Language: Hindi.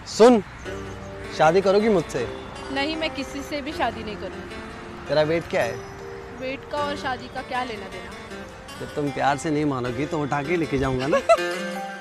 सुन, शादी करोगी मुझसे? नहीं, मैं किसी से भी शादी नहीं करूँगी। तेरा वेट क्या है? वेट का और शादी का क्या लेना देना। जब तुम प्यार से नहीं मानोगी तो उठा के लेके जाऊंगा ना।